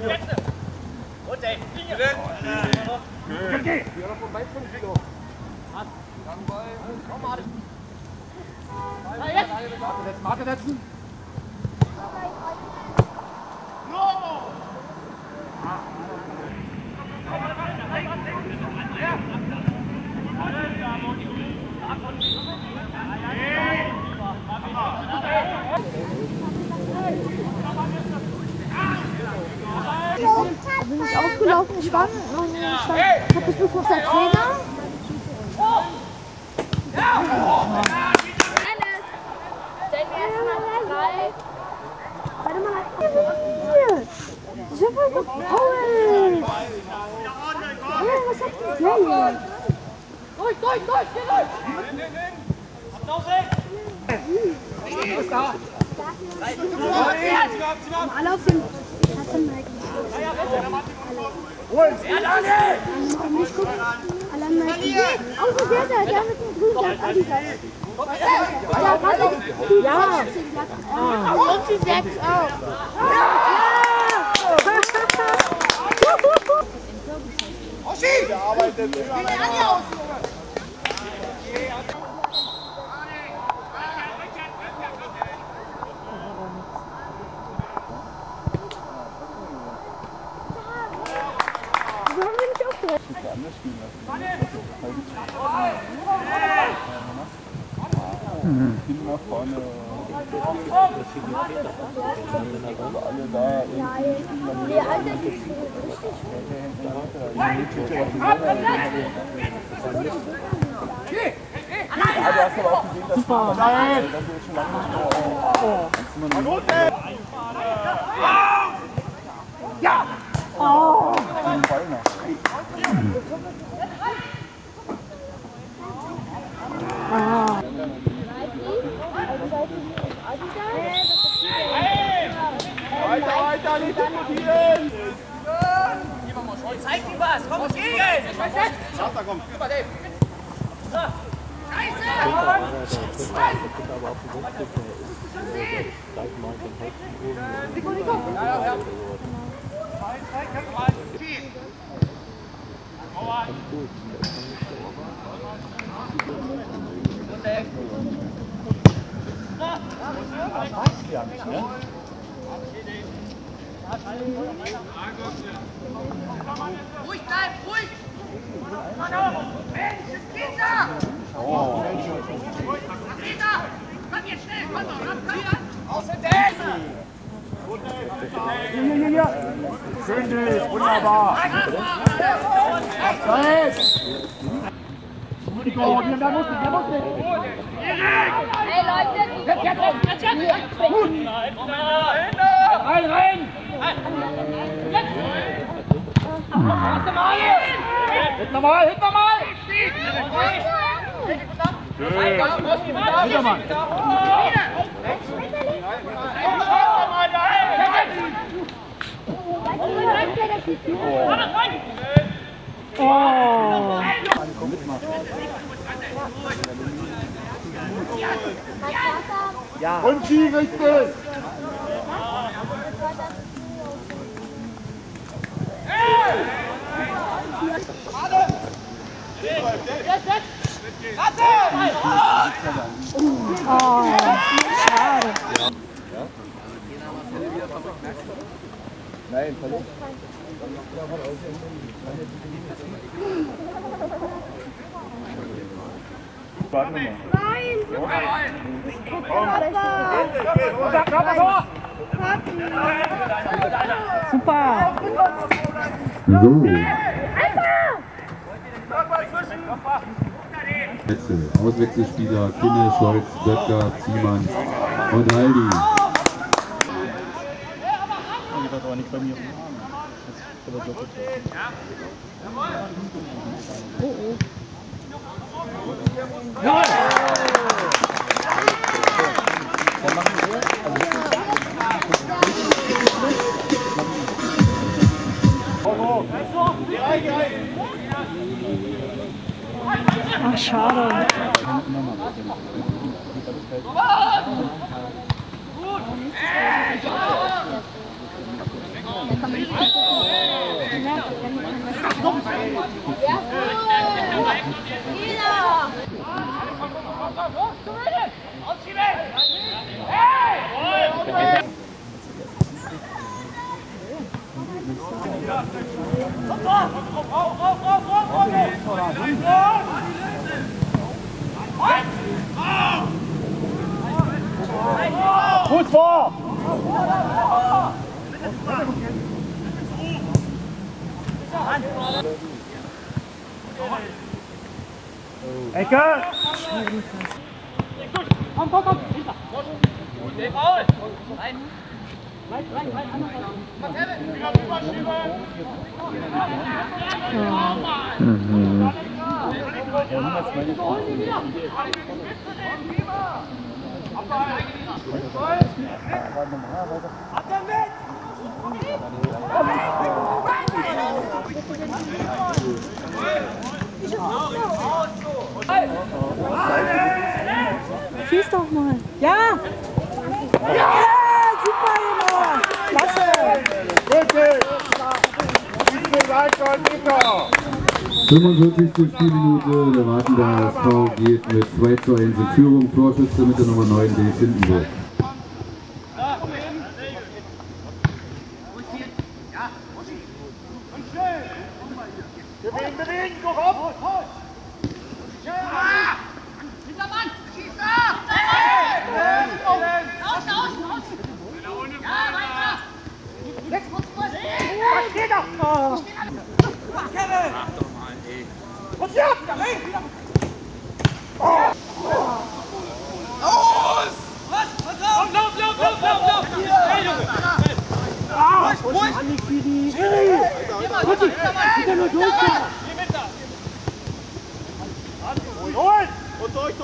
Marke setzen. Bin ich aufgelaufen, ich war ich hab das nur von der Trainer. Warte mal, ich hab voll gefault. Was hat denn der hier? Alle auf den außer der mit dem grünen Blatt Adidas. Ja. Und die 6 auch. Oschi! Der arbeitet. Nach vorne. Alle da. Ja, du hast aber auch gesehen, dass super. Das ist schon lange nicht mehr. Ja! Oh! Weiter, nicht diskutieren! Zeig ihm was, komm entgegen! Schafter, komm! Super, Dave! Ruhig bleiben, ruhig! Mensch, es geht da! Peter, komm jetzt schnell, komm doch, außen den! Ja. Schön durch, wunderbar! Da muss nicht! Hey Leute! Jetzt! Gut! Rein! Hit nochmal! Wieder mal! Oh! Ja. Und sie richtig! Oh, schade. Nein, verletzt. Warten wir mal. Super. Auswechselspieler Kinne, Scholz, Böttger, Ziemann und Haldi. Ich weiß aber nicht bei mir. Ja! Was machen wir? Ach, schade. Gut! Fuß vor! Ecke! Komm, komm, komm! Faul! Rein! Schieß doch mal. Ja! Ja! Super gemacht! Klasse! Bitte! Bitte weiter, Nicker! 45. Spielminute, der Wartener SV geht mit 2:1 in Führung. Torschütze mit der Nummer 9, Dave Hindenburg. Bewegen, doch ab! Dieser Mann! Schieß da! Außen, außen, außen! Ja, weiter! Jetzt muss man sehen! Was geht doch? Kevin! Mach doch mal, ey. Und ja! Los! Was? Lauf! Hey, Junge! Holen! Und durch,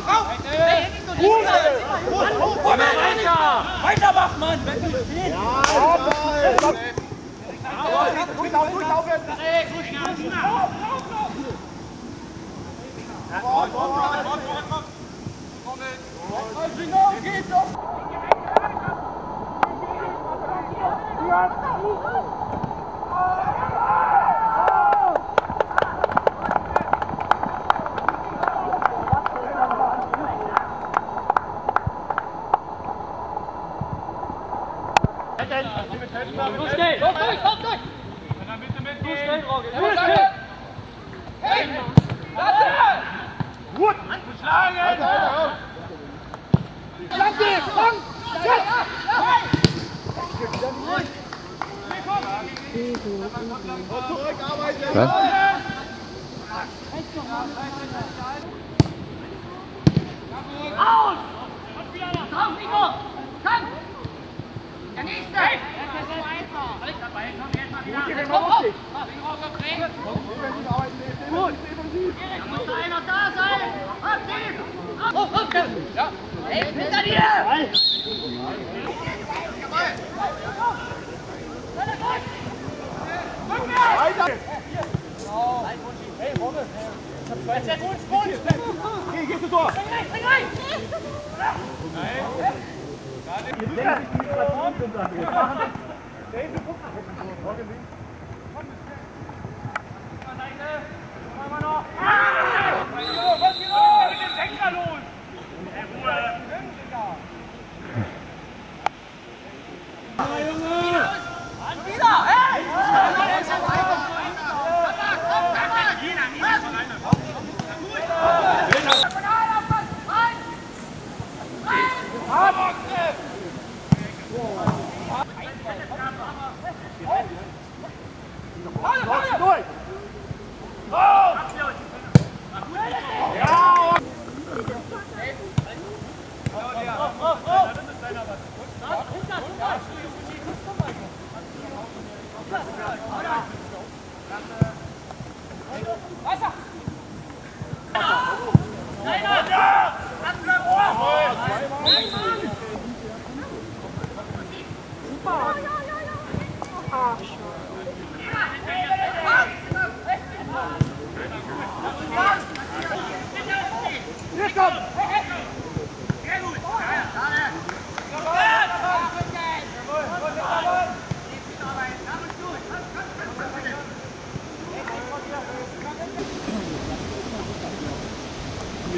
Weitermach, Mann! Gut! Anzuschlagen! Flanke! Fang! Was? Aus! Drauf, Nico! Komm! Der nächste! Gut! Da muss noch einer da sein! Aktiv! Auf, Kevin! Ja! Hey, hinter dir! Weiter! Gehst du durch! Spring rein! Durch!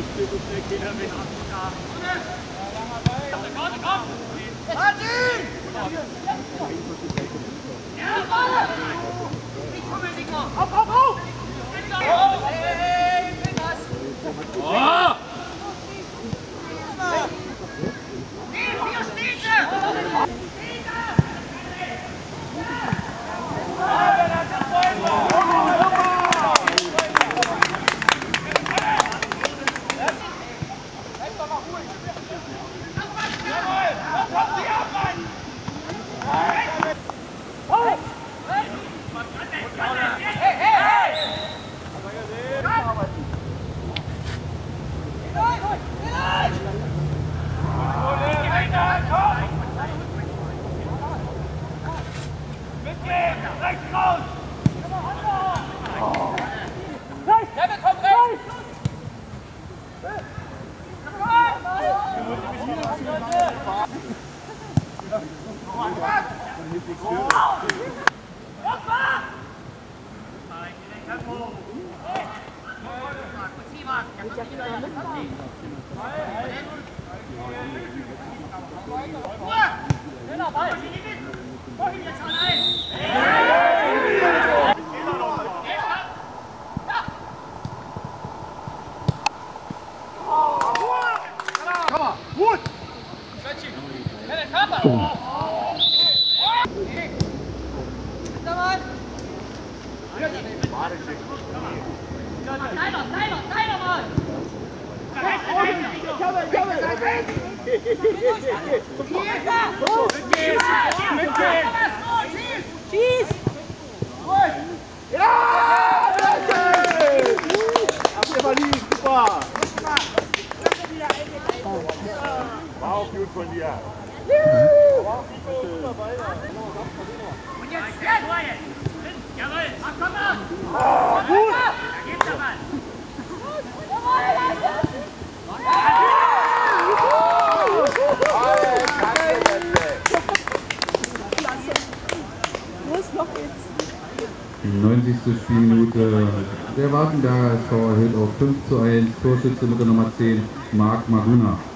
War auch gut von dir. Und jetzt! Jawohl! Ach, komm mal! Gut! Da geht's der Mann! Die 90. Spielminute. Der Wartenberger SV erhöht auf 5:1. Torschütze mit der Nummer 10, Marc Maguna.